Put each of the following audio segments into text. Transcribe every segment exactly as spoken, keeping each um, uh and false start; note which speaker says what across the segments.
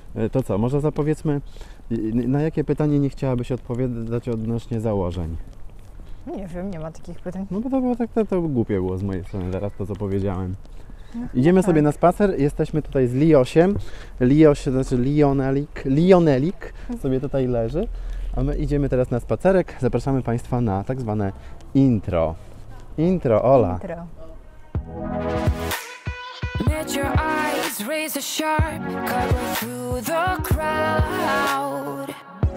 Speaker 1: To co, może zapowiedzmy, na jakie pytanie nie chciałabyś odpowiadać odnośnie założeń?
Speaker 2: Nie wiem, nie ma takich pytań.
Speaker 1: No bo to było tak, to, to głupie było z mojej strony teraz to, co powiedziałem. No, idziemy tak. sobie na spacer, jesteśmy tutaj z Liosiem. Lios, to znaczy Lionelik, Lionelik sobie tutaj leży, a my idziemy teraz na spacerek. Zapraszamy Państwa na tak zwane intro. Intro, Ola.
Speaker 2: Intro.
Speaker 3: Let your eyes raise a sharp cover through the crowd.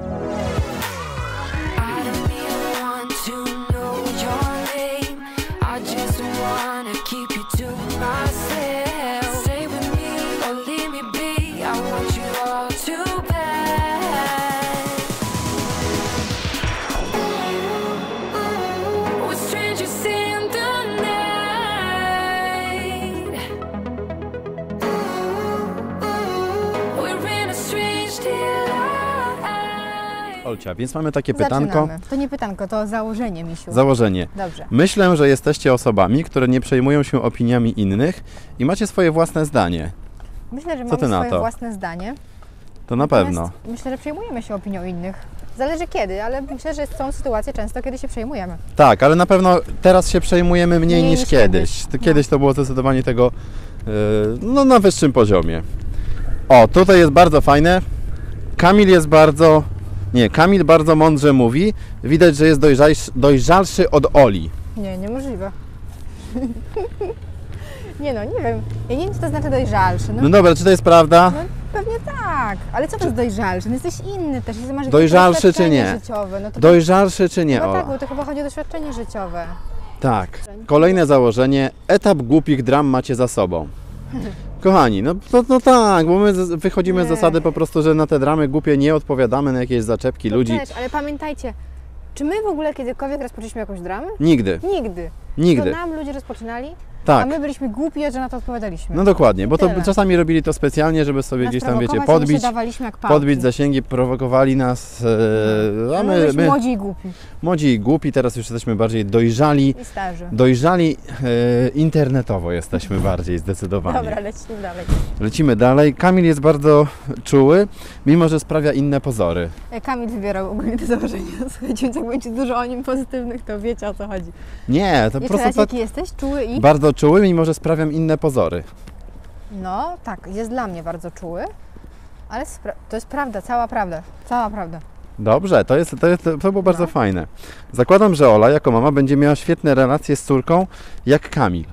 Speaker 3: I don't even want to know your name. I just wanna keep you to myself. Stay with me or leave me be. I want you all too bad. We're strangers in the night.
Speaker 1: Olcia, więc mamy takie
Speaker 2: Zaczynamy.
Speaker 1: pytanko.
Speaker 2: To nie pytanko, to założenie, misiu.
Speaker 1: Założenie.
Speaker 2: Dobrze.
Speaker 1: Myślę, że jesteście osobami, które nie przejmują się opiniami innych i macie swoje własne zdanie.
Speaker 2: Myślę, że
Speaker 1: Co
Speaker 2: mamy
Speaker 1: ty na
Speaker 2: swoje
Speaker 1: to?
Speaker 2: własne zdanie.
Speaker 1: To na
Speaker 2: Natomiast
Speaker 1: pewno.
Speaker 2: Myślę, że przejmujemy się opinią innych. Zależy kiedy, ale myślę, że są sytuacje często, kiedy się przejmujemy.
Speaker 1: Tak, ale na pewno teraz się przejmujemy mniej,
Speaker 2: Mniej
Speaker 1: niż,
Speaker 2: niż
Speaker 1: kiedyś.
Speaker 2: kiedyś.
Speaker 1: To
Speaker 2: No.
Speaker 1: Kiedyś to było zdecydowanie tego yy, no, na wyższym poziomie. O, tutaj jest bardzo fajne. Kamil jest bardzo... Nie, Kamil bardzo mądrze mówi. Widać, że jest dojrzalszy, dojrzalszy od Oli.
Speaker 2: Nie, niemożliwe. nie no, nie wiem. Ja nie wiem, co to znaczy dojrzalszy. No,
Speaker 1: No dobra, czy to jest prawda?
Speaker 2: no pewnie tak. Ale co to jest dojrzalszy? No jesteś inny też. Masz jakieś
Speaker 1: Dojrzalszy czy
Speaker 2: doświadczenie
Speaker 1: nie?
Speaker 2: Życiowe. No to
Speaker 1: Dojrzalszy czy nie,
Speaker 2: chyba
Speaker 1: Ola?
Speaker 2: tak, bo to chyba chodzi o doświadczenie życiowe.
Speaker 1: Tak. Kolejne założenie. Etap głupich dram macie za sobą. Kochani, no, no, no tak, bo my z- wychodzimy z
Speaker 2: Nie.
Speaker 1: zasady po prostu, że na te dramy głupie nie odpowiadamy na jakieś zaczepki
Speaker 2: To
Speaker 1: ludzi.
Speaker 2: też, ale pamiętajcie, czy my w ogóle kiedykolwiek rozpoczęliśmy jakąś dramę?
Speaker 1: Nigdy,
Speaker 2: Nigdy.
Speaker 1: nigdy.
Speaker 2: To nam ludzie rozpoczynali, a
Speaker 1: Tak.
Speaker 2: my byliśmy głupi, że na to odpowiadaliśmy.
Speaker 1: No dokładnie, bo to
Speaker 2: Tyle.
Speaker 1: czasami robili to specjalnie, żeby sobie
Speaker 2: Nas
Speaker 1: gdzieś tam, wiecie,
Speaker 2: prowokować, a my się
Speaker 1: podbić,
Speaker 2: dawaliśmy jak pałki.
Speaker 1: podbić zasięgi, prowokowali nas, e, a
Speaker 2: A my
Speaker 1: my,
Speaker 2: byliśmy
Speaker 1: my
Speaker 2: młodzi i głupi.
Speaker 1: młodzi i głupi, teraz już jesteśmy bardziej dojrzali,
Speaker 2: I starzy.
Speaker 1: dojrzali e, internetowo jesteśmy bardziej zdecydowanie.
Speaker 2: Dobra, lecimy dalej.
Speaker 1: Lecimy dalej. Kamil jest bardzo czuły, mimo że sprawia inne pozory.
Speaker 2: E, Kamil wybierał ogólnie te założenia. Słuchajcie, więc jak będzie dużo o nim pozytywnych, to wiecie, o co chodzi.
Speaker 1: Nie, to po
Speaker 2: Jeszcze
Speaker 1: prostu
Speaker 2: raz,
Speaker 1: tak
Speaker 2: jaki jesteś? Czuły i?
Speaker 1: bardzo czuły, mimo że sprawiam inne pozory.
Speaker 2: No, tak, jest dla mnie bardzo czuły, ale spra- to jest prawda, cała prawda, cała prawda.
Speaker 1: Dobrze, to, jest, to, jest, to było bardzo
Speaker 2: No.
Speaker 1: fajne. Zakładam, że Ola jako mama będzie miała świetne relacje z córką, jak Kamil.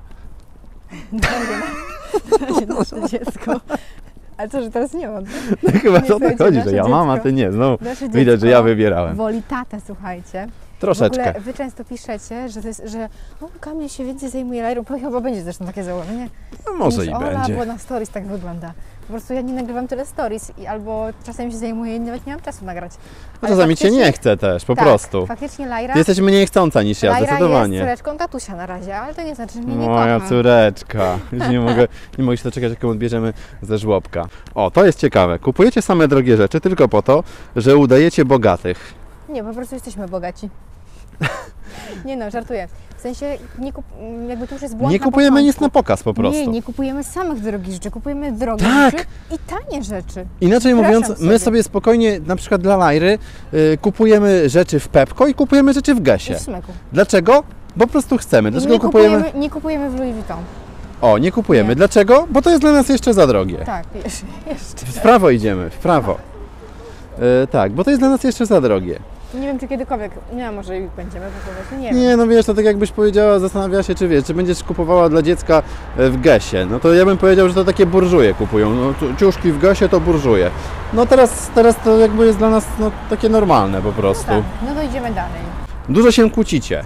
Speaker 2: Będzie nasze dziecko. Ale co, że teraz nie mam?
Speaker 1: No chyba
Speaker 2: Nie,
Speaker 1: co o to
Speaker 2: słuchajcie,
Speaker 1: chodzi,
Speaker 2: nasze
Speaker 1: że ja mama,
Speaker 2: dziecko-
Speaker 1: ty nie. No,
Speaker 2: Nasze
Speaker 1: widać, że
Speaker 2: dziecko
Speaker 1: ja wybierałem.
Speaker 2: Woli tatę, słuchajcie. W
Speaker 1: Troszeczkę.
Speaker 2: ogóle wy często piszecie, że, to jest, że o, Kamil się więcej zajmuje lajrą, bo chyba będzie zresztą takie założenie.
Speaker 1: No, może i
Speaker 2: Ola,
Speaker 1: będzie.
Speaker 2: bo na stories tak wygląda. Po prostu ja nie nagrywam tyle stories i albo czasem się zajmuję i nawet nie mam czasu nagrać.
Speaker 1: No
Speaker 2: Ale
Speaker 1: czasami cię
Speaker 2: faktycznie-
Speaker 1: nie chce też, po
Speaker 2: tak,
Speaker 1: prostu.
Speaker 2: faktycznie Lajra,
Speaker 1: Ty jesteś mniej chcąca niż ja,
Speaker 2: Lajra
Speaker 1: zdecydowanie.
Speaker 2: jest córeczką tatusia na razie, ale to nie znaczy, że mnie nie
Speaker 1: Moja
Speaker 2: kocha.
Speaker 1: córeczka. Już nie mogę, nie mogę się doczekać, jak ją odbierzemy ze żłobka. O, to jest ciekawe. Kupujecie same drogie rzeczy tylko po to, że udajecie bogatych.
Speaker 2: Nie, po prostu jesteśmy bogaci. Nie no, żartuję. W sensie, nie kup, jakby to już jest błąd
Speaker 1: Nie
Speaker 2: na
Speaker 1: kupujemy
Speaker 2: początku.
Speaker 1: nic na pokaz po prostu.
Speaker 2: Nie, nie kupujemy samych drogich rzeczy, kupujemy drogie
Speaker 1: Tak.
Speaker 2: rzeczy i tanie rzeczy.
Speaker 1: Inaczej
Speaker 2: Przepraszam
Speaker 1: mówiąc, my
Speaker 2: sobie.
Speaker 1: sobie spokojnie, na przykład dla Lajry, y, kupujemy rzeczy w Pepco i kupujemy rzeczy w
Speaker 2: I
Speaker 1: Gesie.
Speaker 2: w smyku.
Speaker 1: Dlaczego? Bo po prostu chcemy.
Speaker 2: I
Speaker 1: Dlaczego
Speaker 2: nie
Speaker 1: kupujemy?
Speaker 2: kupujemy, nie kupujemy w Louis Vuitton.
Speaker 1: O, nie kupujemy.
Speaker 2: Nie.
Speaker 1: Dlaczego? Bo to jest dla nas jeszcze za drogie.
Speaker 2: Tak, jeszcze. jeszcze.
Speaker 1: W prawo idziemy, w prawo. Y, tak, bo to jest dla nas jeszcze za drogie.
Speaker 2: Nie wiem, czy kiedykolwiek, nie, może i będziemy kupować, nie wiem.
Speaker 1: Nie, no wiesz, to tak jakbyś powiedziała, zastanawiała się, czy wiesz, czy będziesz kupowała dla dziecka w Gesie. No to ja bym powiedział, że to takie burżuje kupują. No, tu- ciuszki w Gesie to burżuje. No teraz, teraz to jakby jest dla nas no, takie normalne po prostu.
Speaker 2: Tak, no to idziemy dalej.
Speaker 1: Dużo się kłócicie.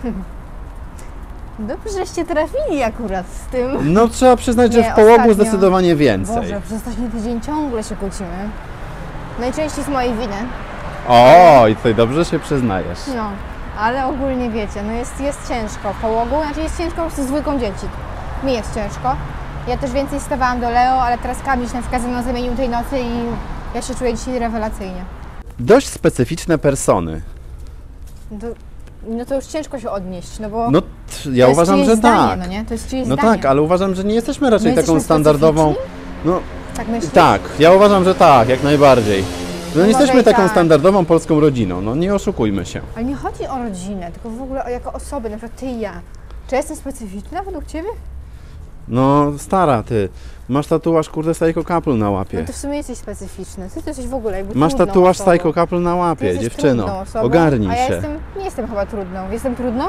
Speaker 2: Dobrze, żeście trafili akurat z tym.
Speaker 1: No trzeba przyznać, że
Speaker 2: Nie,
Speaker 1: w połogu
Speaker 2: ostatnio-
Speaker 1: zdecydowanie więcej.
Speaker 2: Boże, przez ostatni tydzień ciągle się kłócimy. Najczęściej z mojej winy.
Speaker 1: O, i tutaj dobrze się przyznajesz.
Speaker 2: No, ale ogólnie wiecie, no jest, jest ciężko w połogu, znaczy jest ciężko po prostu z dwójką dzieci. Mi jest ciężko. Ja też więcej stawałam do Leo, ale teraz Kamil się na przykład ze mną zamienił tej nocy i ja się czuję dzisiaj rewelacyjnie.
Speaker 1: Dość specyficzne persony.
Speaker 2: No to, no to już ciężko się odnieść, no bo
Speaker 1: No t- ja
Speaker 2: to jest
Speaker 1: uważam,
Speaker 2: czyjeś
Speaker 1: że
Speaker 2: zdanie,
Speaker 1: tak.
Speaker 2: no nie? To jest czyjeś
Speaker 1: No
Speaker 2: zdanie.
Speaker 1: tak, ale uważam, że nie jesteśmy raczej
Speaker 2: My
Speaker 1: taką
Speaker 2: jesteśmy
Speaker 1: standardową.
Speaker 2: specyficzni?
Speaker 1: No
Speaker 2: Tak myślisz?
Speaker 1: Tak, ja uważam, że tak, jak najbardziej. No nie
Speaker 2: może
Speaker 1: jesteśmy
Speaker 2: i
Speaker 1: taką
Speaker 2: tak.
Speaker 1: standardową polską rodziną, no nie oszukujmy się.
Speaker 2: Ale nie chodzi o rodzinę, tylko w ogóle o jako osoby, na przykład ty i ja. Czy ja jestem specyficzna według ciebie?
Speaker 1: No stara ty, masz tatuaż kurde Psycho Couple na
Speaker 2: No
Speaker 1: łapie.
Speaker 2: to w sumie jesteś specyficzny. Ty, ty jesteś w ogóle jakby
Speaker 1: Masz
Speaker 2: trudną
Speaker 1: tatuaż
Speaker 2: osobą.
Speaker 1: Psycho Couple na
Speaker 2: Ty
Speaker 1: łapie,
Speaker 2: jesteś
Speaker 1: dziewczyno.
Speaker 2: trudną osobą,
Speaker 1: Ogarnij
Speaker 2: a ja
Speaker 1: się.
Speaker 2: jestem, nie jestem chyba trudną. Jestem trudną?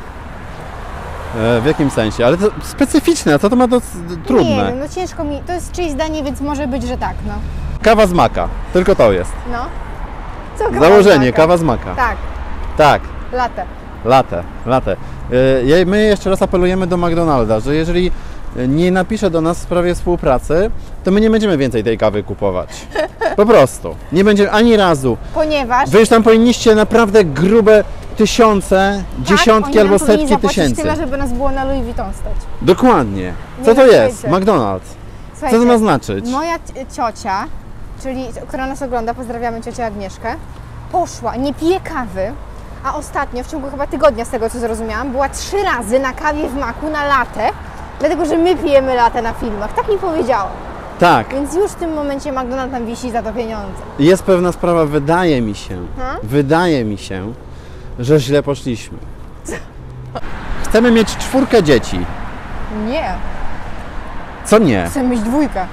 Speaker 1: E, w jakim sensie? Ale to specyficzne, a co to ma do trudne?
Speaker 2: Nie wiem, no ciężko mi, to jest czyjeś zdanie, więc może być, że tak, no.
Speaker 1: Kawa z maka, tylko to jest.
Speaker 2: No. Co kawa
Speaker 1: Założenie,
Speaker 2: z maka?
Speaker 1: kawa z maka.
Speaker 2: Tak,
Speaker 1: Tak,
Speaker 2: latę.
Speaker 1: latę, latę. E, je- my jeszcze raz apelujemy do McDonalda, że jeżeli nie napisze do nas w sprawie współpracy, to my nie będziemy więcej tej kawy kupować. Po prostu. Nie będziemy ani razu.
Speaker 2: Ponieważ
Speaker 1: Wy już tam powinniście naprawdę grube tysiące, dziesiątki
Speaker 2: tak, oni
Speaker 1: albo
Speaker 2: nam powinni
Speaker 1: setki
Speaker 2: zapłacić
Speaker 1: tysięcy.
Speaker 2: tyle, żeby nas było na Louis Vuitton stać.
Speaker 1: Dokładnie. Co
Speaker 2: Nie
Speaker 1: to
Speaker 2: wiem,
Speaker 1: jest?
Speaker 2: wiecie.
Speaker 1: McDonald's. Co
Speaker 2: Słuchajcie,
Speaker 1: to ma znaczyć?
Speaker 2: Moja ci- ciocia, czyli która nas ogląda, pozdrawiamy ciocię Agnieszkę, poszła, nie pije kawy, a ostatnio, w ciągu chyba tygodnia z tego co zrozumiałam, była trzy razy na kawie w maku na latę, dlatego że my pijemy latę na filmach. Tak mi powiedziała.
Speaker 1: Tak.
Speaker 2: Więc już w tym momencie McDonald's nam wisi za to pieniądze.
Speaker 1: Jest pewna sprawa, wydaje mi się,
Speaker 2: Hmm?
Speaker 1: wydaje mi się, że źle poszliśmy. Chcemy mieć czwórkę dzieci.
Speaker 2: Nie,
Speaker 1: Co nie?
Speaker 2: chcę mieć dwójkę.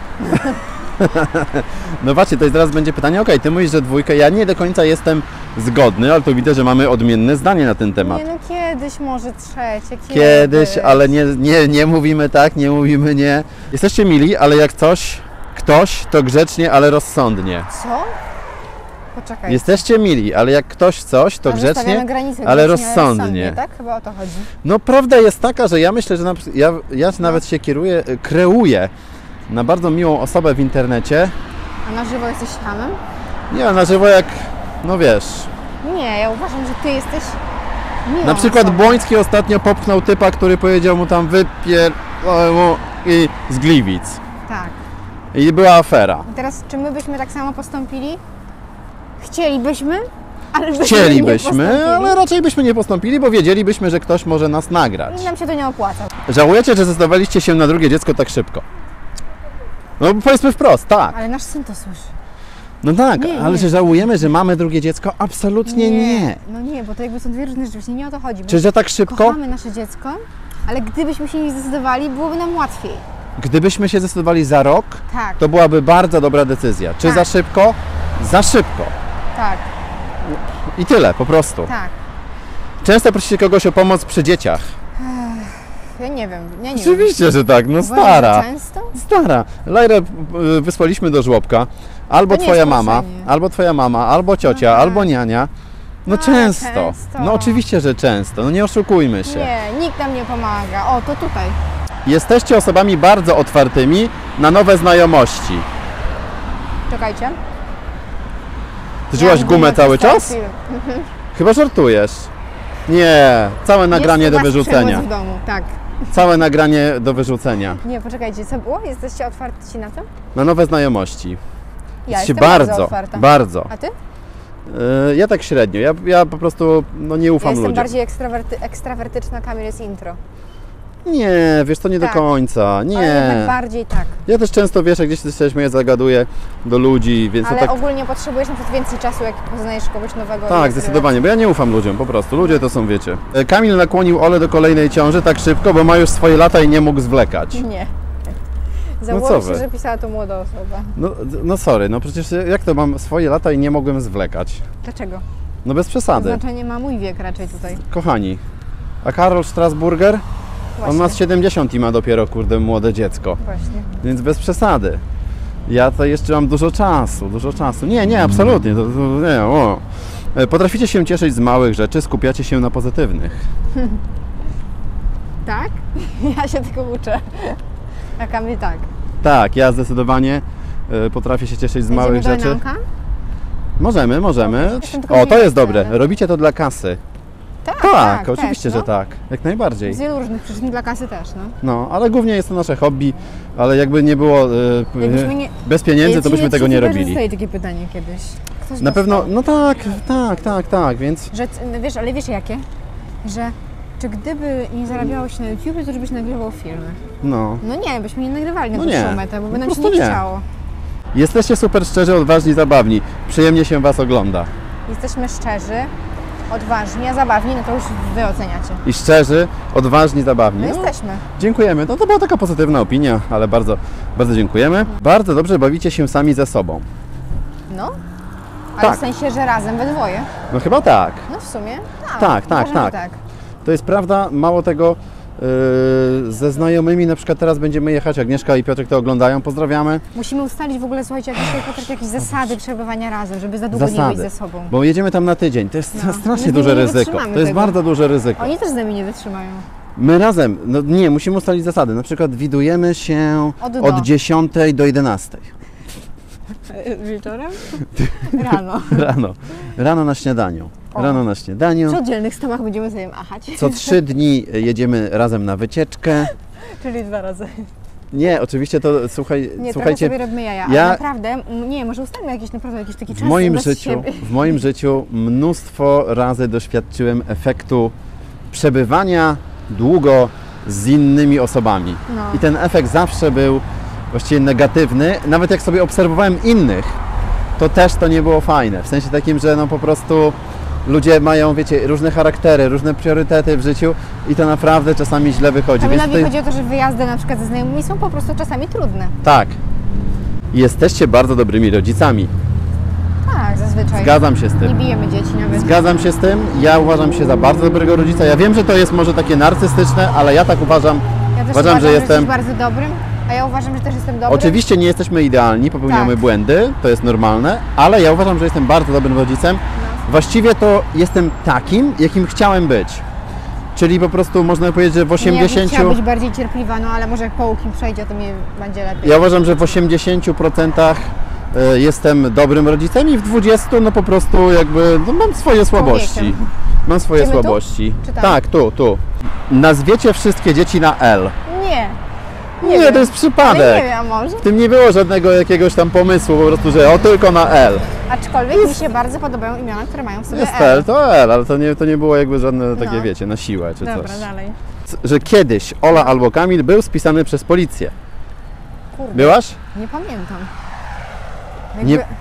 Speaker 1: No właśnie, to teraz będzie pytanie, okej, ty mówisz, że dwójkę, ja nie do końca jestem zgodny, ale to widzę, że mamy odmienne zdanie na ten temat.
Speaker 2: Nie no, kiedyś może trzecie, kiedyś.
Speaker 1: Kiedyś, ale nie, nie, nie mówimy tak, nie mówimy nie. Jesteście mili, ale jak coś, ktoś, to grzecznie, ale rozsądnie.
Speaker 2: Co? Poczekaj.
Speaker 1: Jesteście mili, ale jak ktoś coś, to
Speaker 2: A zostawiamy
Speaker 1: grzecznie,
Speaker 2: granicę,
Speaker 1: ale
Speaker 2: grzecznie,
Speaker 1: rozsądnie.
Speaker 2: Tak? Chyba o to chodzi.
Speaker 1: No prawda jest taka, że ja myślę, że na, przy- ja, ja nawet się kieruję, y, kreuję na bardzo miłą osobę w internecie.
Speaker 2: A na żywo jesteś hamem?
Speaker 1: Nie, na żywo jak, no wiesz,
Speaker 2: Nie, ja uważam, że ty jesteś miłą
Speaker 1: na przykład
Speaker 2: osobą.
Speaker 1: Błoński ostatnio popchnął typa, który powiedział mu tam wypier... mu i z Gliwic.
Speaker 2: Tak.
Speaker 1: I była afera.
Speaker 2: I teraz, czy my byśmy tak samo postąpili? Chcielibyśmy, ale byśmy nie
Speaker 1: Chcielibyśmy,
Speaker 2: postąpili.
Speaker 1: ale raczej byśmy nie postąpili, bo wiedzielibyśmy, że ktoś może nas nagrać.
Speaker 2: I nam się to nie opłaca.
Speaker 1: Żałujecie, że zdecydowaliście się na drugie dziecko tak szybko? No powiedzmy wprost, tak.
Speaker 2: Ale nasz syn to słyszy.
Speaker 1: No tak,
Speaker 2: Nie,
Speaker 1: ale
Speaker 2: nie.
Speaker 1: że żałujemy, że mamy drugie dziecko? Absolutnie nie.
Speaker 2: No nie, bo to jakby są dwie różne rzeczy. Właśnie nie o to chodzi. Bo
Speaker 1: Czy że tak szybko?
Speaker 2: kochamy nasze dziecko, ale gdybyśmy się nie zdecydowali, byłoby nam łatwiej.
Speaker 1: Gdybyśmy się zdecydowali za rok,
Speaker 2: Tak,
Speaker 1: to byłaby bardzo dobra decyzja. Czy
Speaker 2: Tak.
Speaker 1: za szybko? Za szybko.
Speaker 2: tak,
Speaker 1: I tyle, po prostu.
Speaker 2: tak.
Speaker 1: Często prosicie kogoś o pomoc przy dzieciach.
Speaker 2: Ja nie wiem, ja nie
Speaker 1: Oczywiście, że tak, no
Speaker 2: wiem.
Speaker 1: stara.
Speaker 2: Uważasz, że często?
Speaker 1: Stara. Lajrę y, wysłaliśmy do żłobka. Albo
Speaker 2: To nie
Speaker 1: twoja
Speaker 2: jest
Speaker 1: mama,
Speaker 2: proszenie.
Speaker 1: albo twoja mama, albo ciocia,
Speaker 2: Aha.
Speaker 1: albo niania. No
Speaker 2: Ale
Speaker 1: często.
Speaker 2: często.
Speaker 1: No oczywiście, że często. No nie oszukujmy się.
Speaker 2: Nie, nikt nam nie pomaga. O, to tutaj.
Speaker 1: Jesteście osobami bardzo otwartymi na nowe znajomości.
Speaker 2: Czekajcie.
Speaker 1: Ty żyłaś
Speaker 2: Miałam
Speaker 1: gumę cały
Speaker 2: przez
Speaker 1: czas?
Speaker 2: film.
Speaker 1: Chyba żartujesz. Nie, całe nagranie
Speaker 2: Jest
Speaker 1: do
Speaker 2: u was
Speaker 1: wyrzucenia.
Speaker 2: przemoc w domu, tak.
Speaker 1: Całe nagranie do wyrzucenia.
Speaker 2: Nie, poczekajcie, co było? Jesteście otwarci na to?
Speaker 1: Na nowe znajomości.
Speaker 2: Ja
Speaker 1: Jesteście
Speaker 2: jestem bardzo,
Speaker 1: bardzo,
Speaker 2: otwarta.
Speaker 1: bardzo.
Speaker 2: A ty?
Speaker 1: Yy, ja tak średnio. Ja, ja po prostu no, nie
Speaker 2: Ja
Speaker 1: ufam
Speaker 2: jestem
Speaker 1: ludziom.
Speaker 2: bardziej ekstrawerty, ekstrawertyczna, Kamil jest intro.
Speaker 1: Nie, wiesz, to nie
Speaker 2: Tak.
Speaker 1: do końca.
Speaker 2: Ale jednak
Speaker 1: Nie.
Speaker 2: bardziej tak.
Speaker 1: Ja też często, wiesz, jak gdzieś coś mnie zagaduję do ludzi, więc
Speaker 2: Ale
Speaker 1: to tak...
Speaker 2: ogólnie potrzebujesz na przykład więcej czasu, jak poznajesz kogoś nowego.
Speaker 1: Tak,
Speaker 2: jest
Speaker 1: zdecydowanie, bo ja nie ufam ludziom, po prostu. Ludzie to są, wiecie. E, Kamil nakłonił Olę do kolejnej ciąży tak szybko, bo ma już swoje lata i nie mógł zwlekać.
Speaker 2: relacja. Nie.
Speaker 1: co
Speaker 2: Założę
Speaker 1: wy?
Speaker 2: się, że pisała to młoda osoba.
Speaker 1: No, no sorry, no przecież jak to mam swoje lata i nie mogłem zwlekać?
Speaker 2: Dlaczego?
Speaker 1: No bez przesady.
Speaker 2: Znaczenie ma mój wiek raczej tutaj.
Speaker 1: Kochani, a Karol Strasburger?
Speaker 2: Właśnie.
Speaker 1: On ma z siedemdziesiąt i ma dopiero, kurde, młode dziecko.
Speaker 2: Właśnie.
Speaker 1: Więc bez przesady. Ja to jeszcze mam dużo czasu, dużo czasu. Nie, nie, absolutnie. To, to, nie, o. E, Potraficie się cieszyć z małych rzeczy, skupiacie się na pozytywnych.
Speaker 2: Tak? Ja się tego uczę. A Kamil tak.
Speaker 1: Tak, ja zdecydowanie e, potrafię się cieszyć z
Speaker 2: Jedziemy
Speaker 1: małych
Speaker 2: do
Speaker 1: rzeczy.
Speaker 2: Enamka?
Speaker 1: Możemy, możemy.
Speaker 2: Jestem tylko
Speaker 1: O, to
Speaker 2: ciekawa.
Speaker 1: jest dobre. Robicie to dla kasy.
Speaker 2: Tak,
Speaker 1: Tak, oczywiście,
Speaker 2: też, no.
Speaker 1: że tak. Jak najbardziej.
Speaker 2: Z wielu różnych przyczyn, dla kasy też, no.
Speaker 1: No, ale głównie jest to nasze hobby, ale jakby nie było e,
Speaker 2: Jakbyśmy nie-
Speaker 1: bez pieniędzy,
Speaker 2: Ja
Speaker 1: to
Speaker 2: ci-
Speaker 1: byśmy
Speaker 2: ja
Speaker 1: tego
Speaker 2: ci
Speaker 1: nie
Speaker 2: chyba, że
Speaker 1: robili.
Speaker 2: dostaję takie pytanie kiedyś. Ktoś
Speaker 1: Na pewno,
Speaker 2: dostał.
Speaker 1: no tak, tak, tak, tak, więc
Speaker 2: Że, no wiesz, ale wiesz jakie? Że czy gdyby nie zarabiało się na YouTube, to żebyś nagrywał filmy?
Speaker 1: no.
Speaker 2: No nie, byśmy nie nagrywali na
Speaker 1: No
Speaker 2: dłuższą
Speaker 1: nie,
Speaker 2: metę, bo by
Speaker 1: po
Speaker 2: nam się
Speaker 1: prostu
Speaker 2: nie
Speaker 1: nie.
Speaker 2: chciało.
Speaker 1: Jesteście super szczerzy, odważni, zabawni. Przyjemnie się Was ogląda.
Speaker 2: Jesteśmy szczerzy, odważni, a zabawni, no to już Wy oceniacie.
Speaker 1: I szczerzy, odważni, zabawni.
Speaker 2: No
Speaker 1: No,
Speaker 2: jesteśmy.
Speaker 1: dziękujemy. No to była taka pozytywna opinia, ale bardzo, bardzo dziękujemy. Bardzo dobrze bawicie się sami ze sobą.
Speaker 2: No, ale
Speaker 1: Tak.
Speaker 2: w sensie, że razem we dwoje.
Speaker 1: No chyba tak.
Speaker 2: No w sumie tak.
Speaker 1: Tak, tak,
Speaker 2: uważam, że
Speaker 1: tak.
Speaker 2: tak.
Speaker 1: To jest prawda. Mało tego, yy, ze znajomymi na przykład teraz będziemy jechać. Agnieszka i Piotrek to oglądają. Pozdrawiamy.
Speaker 2: Musimy ustalić w ogóle, słuchajcie, jakieś, jakieś, jakieś zasady przebywania razem, żeby za długo nie
Speaker 1: Zasady.
Speaker 2: być ze sobą.
Speaker 1: Bo jedziemy tam na tydzień. To jest
Speaker 2: No.
Speaker 1: strasznie
Speaker 2: My
Speaker 1: duże
Speaker 2: nie
Speaker 1: ryzyko.
Speaker 2: wytrzymamy
Speaker 1: To jest
Speaker 2: tego.
Speaker 1: bardzo duże ryzyko.
Speaker 2: Oni też z nami nie wytrzymają.
Speaker 1: My razem, no nie, musimy ustalić zasady. Na przykład widujemy się
Speaker 2: Od do.
Speaker 1: od dziesiątej do jedenastej.
Speaker 2: Wieczorem? Rano.
Speaker 1: Rano. Rano na śniadaniu.
Speaker 2: O.
Speaker 1: Rano na śniadaniu.
Speaker 2: Przy oddzielnych stołach będziemy sobie machać.
Speaker 1: Co trzy dni jedziemy razem na wycieczkę.
Speaker 2: Czyli dwa razy.
Speaker 1: Nie, oczywiście to, słuchaj,
Speaker 2: Nie,
Speaker 1: słuchajcie,
Speaker 2: trochę sobie robimy jaja,
Speaker 1: ja-
Speaker 2: ale naprawdę, m, nie, może ustalmy jakiś naprawdę jakiś taki czas
Speaker 1: w moim
Speaker 2: bez
Speaker 1: życiu,
Speaker 2: siebie.
Speaker 1: w moim życiu mnóstwo razy doświadczyłem efektu przebywania długo z innymi osobami.
Speaker 2: No.
Speaker 1: I ten efekt zawsze był właściwie negatywny. Nawet jak sobie obserwowałem innych, to też to nie było fajne. W sensie takim, że no po prostu ludzie mają, wiecie, różne charaktery, różne priorytety w życiu i to naprawdę czasami źle wychodzi. Więc
Speaker 2: Kamilowi
Speaker 1: tutaj-
Speaker 2: chodzi o to, że wyjazdy na przykład ze znajomymi są po prostu czasami trudne.
Speaker 1: Tak. Jesteście bardzo dobrymi rodzicami.
Speaker 2: Tak, zazwyczaj.
Speaker 1: Zgadzam się z
Speaker 2: Nie
Speaker 1: tym.
Speaker 2: bijemy dzieci nawet.
Speaker 1: Zgadzam się z tym. Ja uważam się za bardzo dobrego rodzica. Ja wiem, że to jest może takie narcystyczne, ale ja tak uważam.
Speaker 2: Ja też
Speaker 1: Uważam,
Speaker 2: uważam,
Speaker 1: że
Speaker 2: że
Speaker 1: jestem-
Speaker 2: jesteś bardzo dobrym, a ja uważam, że też jestem dobrym.
Speaker 1: Oczywiście nie jesteśmy idealni, popełniamy
Speaker 2: Tak.
Speaker 1: błędy, to jest normalne, ale ja uważam, że jestem bardzo dobrym rodzicem. Właściwie to jestem takim, jakim chciałem być. Czyli po prostu można powiedzieć, że w
Speaker 2: Nie, ja
Speaker 1: osiemdziesięciu...
Speaker 2: chciała być bardziej cierpliwa, no ale może jak po łukim przejdzie, to mi będzie lepiej.
Speaker 1: Ja uważam, że w osiemdziesięciu procentach e, jestem dobrym rodzicem i w dwudziestu procentach no po prostu jakby no mam swoje słabości.
Speaker 2: Człowiekiem.
Speaker 1: Mam swoje
Speaker 2: Idziemy tu?
Speaker 1: słabości.
Speaker 2: Czy tam?
Speaker 1: Tak, tu, tu. Nazwiecie wszystkie dzieci na L.
Speaker 2: Nie.
Speaker 1: Nie,
Speaker 2: wiem.
Speaker 1: to jest
Speaker 2: Ale
Speaker 1: przypadek.
Speaker 2: nie wiem, a może?
Speaker 1: W tym nie było żadnego jakiegoś tam pomysłu, po prostu, że o tylko na L.
Speaker 2: Aczkolwiek mi się bardzo podobają imiona, które mają w sobie
Speaker 1: Jest
Speaker 2: L.
Speaker 1: L, to L, ale to nie, to nie było jakby żadne takie,
Speaker 2: No.
Speaker 1: wiecie, na siłę czy
Speaker 2: Dobra,
Speaker 1: coś.
Speaker 2: dalej.
Speaker 1: C- Że kiedyś Ola albo Kamil był spisany przez policję.
Speaker 2: Kurde,
Speaker 1: Byłaś?
Speaker 2: nie pamiętam.
Speaker 1: Nie-
Speaker 2: Jakby...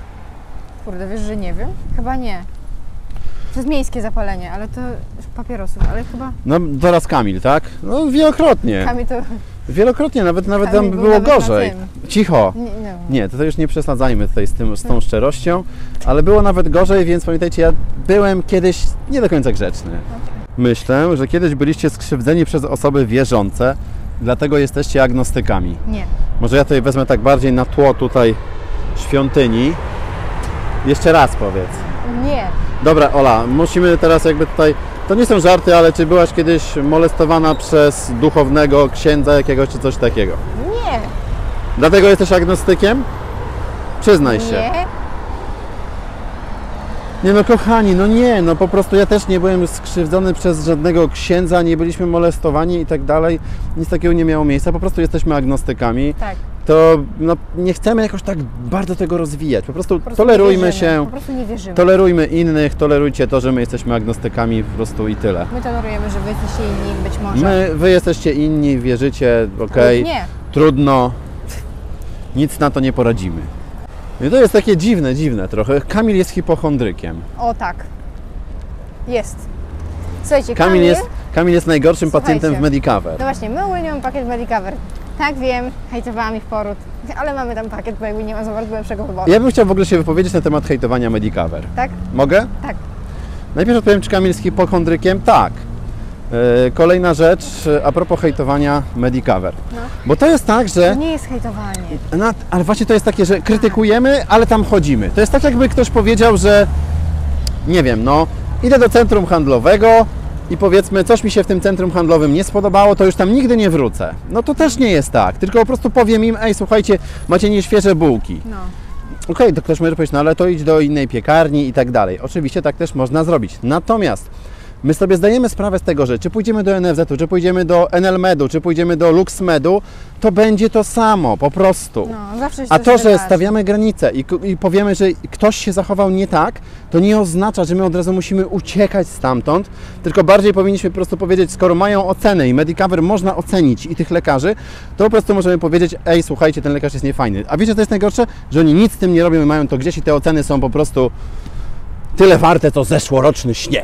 Speaker 2: Kurde, wiesz, że nie wiem? Chyba nie. To jest miejskie zapalenie, ale to papierosów, ale chyba
Speaker 1: No teraz Kamil, tak? No wielokrotnie.
Speaker 2: Kamil to...
Speaker 1: Wielokrotnie, nawet, nawet
Speaker 2: Kamil
Speaker 1: tam
Speaker 2: był
Speaker 1: było
Speaker 2: nawet na
Speaker 1: gorzej.
Speaker 2: tym.
Speaker 1: Cicho.
Speaker 2: Nie, nie.
Speaker 1: Nie, to, to już nie przesadzajmy tutaj z, tym, z tą szczerością, ale było nawet gorzej, więc pamiętajcie, ja byłem kiedyś nie do końca grzeczny. Myślę, że kiedyś byliście skrzywdzeni przez osoby wierzące, dlatego jesteście agnostykami.
Speaker 2: Nie.
Speaker 1: Może ja tutaj wezmę tak bardziej na tło tutaj świątyni. Jeszcze raz powiedz.
Speaker 2: Nie.
Speaker 1: Dobra, Ola, musimy teraz jakby tutaj... To nie są żarty, ale czy byłaś kiedyś molestowana przez duchownego księdza jakiegoś, czy coś takiego?
Speaker 2: Nie.
Speaker 1: Dlatego jesteś agnostykiem? Przyznaj się.
Speaker 2: Nie.
Speaker 1: Nie no kochani, no nie, no po prostu ja też nie byłem skrzywdzony przez żadnego księdza, nie byliśmy molestowani i tak dalej. Nic takiego nie miało miejsca, po prostu jesteśmy agnostykami.
Speaker 2: Tak.
Speaker 1: To no, nie chcemy jakoś tak bardzo tego rozwijać, po prostu,
Speaker 2: Po prostu
Speaker 1: tolerujmy
Speaker 2: nie wierzymy.
Speaker 1: się,
Speaker 2: Po prostu nie wierzymy.
Speaker 1: tolerujmy innych, tolerujcie to, że my jesteśmy agnostykami po prostu i tyle.
Speaker 2: My tolerujemy, że wy jesteście inni, być może.
Speaker 1: My, wy jesteście inni, wierzycie, okej,
Speaker 2: Lub nie.
Speaker 1: trudno, nic na to nie poradzimy. I to jest takie dziwne, dziwne trochę. Kamil jest hipochondrykiem.
Speaker 2: O tak. Jest. Słuchajcie,
Speaker 1: Kamil jest, Kamil jest najgorszym
Speaker 2: Słuchajcie.
Speaker 1: pacjentem w Medicover.
Speaker 2: No właśnie, my ogólnie mamy pakiet Medicover. Tak wiem, hejtowałam ich poród, ale mamy tam pakiet, bo jakby nie ma za bardzo lepszego wyboru.
Speaker 1: Ja bym chciał w ogóle się wypowiedzieć na temat hejtowania Medicover.
Speaker 2: Tak?
Speaker 1: Mogę?
Speaker 2: Tak.
Speaker 1: Najpierw odpowiem, czy Kamil jest hipochondrykiem? Tak. Yy, Kolejna rzecz, yy, a propos hejtowania Medicover.
Speaker 2: No.
Speaker 1: Bo to jest tak,
Speaker 2: To
Speaker 1: że...
Speaker 2: nie jest hejtowanie.
Speaker 1: No, ale właśnie to jest takie, że krytykujemy, ale tam chodzimy. To jest tak, jakby ktoś powiedział, że nie wiem, no idę do centrum handlowego i powiedzmy, coś mi się w tym centrum handlowym nie spodobało, to już tam nigdy nie wrócę. No to też nie jest tak, tylko po prostu powiem im, ej, słuchajcie, macie nieświeże bułki.
Speaker 2: No.
Speaker 1: Okej, to ktoś może powiedzieć, no ale to idź do innej piekarni i tak dalej. Oczywiście tak też można zrobić. Natomiast My sobie zdajemy sprawę z tego, że czy pójdziemy do N F Z-u, czy pójdziemy do N L Medu, czy pójdziemy do LuxMedu, to będzie to samo, po prostu.
Speaker 2: No, zawsze się
Speaker 1: A
Speaker 2: coś
Speaker 1: to, że
Speaker 2: wydarzy.
Speaker 1: stawiamy granice i, i powiemy, że ktoś się zachował nie tak, to nie oznacza, że my od razu musimy uciekać stamtąd, tylko bardziej powinniśmy po prostu powiedzieć, skoro mają ocenę i Medicover można ocenić i tych lekarzy, to po prostu możemy powiedzieć, ej, słuchajcie, ten lekarz jest niefajny. A wiecie, co jest najgorsze? Że oni nic z tym nie robią i mają to gdzieś i te oceny są po prostu tyle warte, co zeszłoroczny śnieg.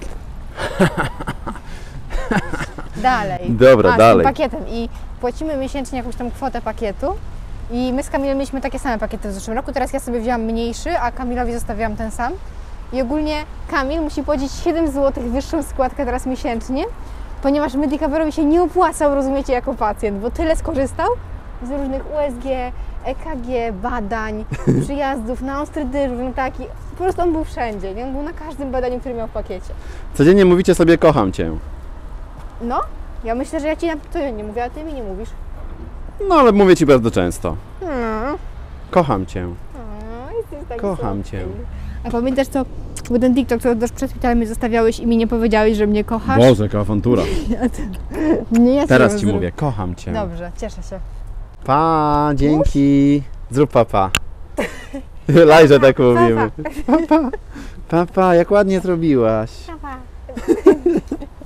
Speaker 2: Dalej.
Speaker 1: Dobra,
Speaker 2: A,
Speaker 1: dalej.
Speaker 2: Z tym pakietem i płacimy miesięcznie jakąś tam kwotę pakietu i my z Kamilem mieliśmy takie same pakiety w zeszłym roku, teraz ja sobie wzięłam mniejszy, a Kamilowi zostawiłam ten sam i ogólnie Kamil musi płacić siedem złotych wyższą składkę teraz miesięcznie, ponieważ Medicoverowi się nie opłacał, rozumiecie, jako pacjent, bo tyle skorzystał z różnych U S G, E K G, badań, przyjazdów, na ostry dyżur, no taki, po prostu on był wszędzie, nie? On był na każdym badaniu, które miał w pakiecie.
Speaker 1: Codziennie mówicie sobie, kocham Cię.
Speaker 2: No, ja myślę, że ja Ci na to nie mówię, a Ty mi nie mówisz.
Speaker 1: No, ale mówię Ci bardzo często.
Speaker 2: Hmm.
Speaker 1: Kocham Cię.
Speaker 2: O, jesteś taki
Speaker 1: Kocham
Speaker 2: słodki.
Speaker 1: Cię.
Speaker 2: A pamiętasz co, bo ten TikTok, co też przed szpitalem mi zostawiałeś i mi nie powiedziałeś, że mnie kochasz?
Speaker 1: Boże, jaka awantura.
Speaker 2: Nie, ja
Speaker 1: Teraz
Speaker 2: sobie
Speaker 1: Ci
Speaker 2: zrób.
Speaker 1: mówię, kocham Cię.
Speaker 2: Dobrze, cieszę się.
Speaker 1: Pa, dzięki. Zrób papa. Lajże tak mówimy. Papa. Papa, jak ładnie zrobiłaś.
Speaker 2: Pa, pa.